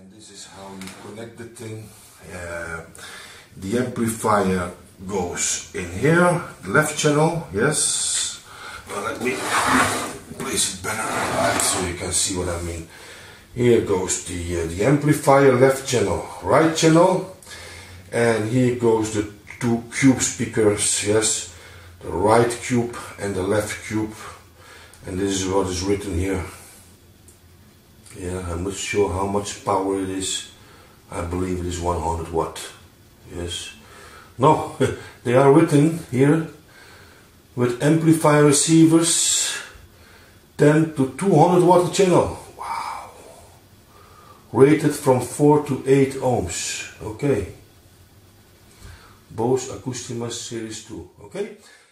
And this is how you connect the thing. The amplifier goes in here, the left channel, yes. Well, let me place it better right so you can see what I mean. Here goes the amplifier, left channel, right channel, and here goes the two cube speakers, yes, the right cube and the left cube, and this is what is written here. Yeah, I'm not sure how much power it is. I believe it is 100 watt. Yes. No, they are written here with amplifier receivers 10 to 200 watt channel. Wow. Rated from 4 to 8 ohms. Okay. Bose acoustimass series 2. Okay.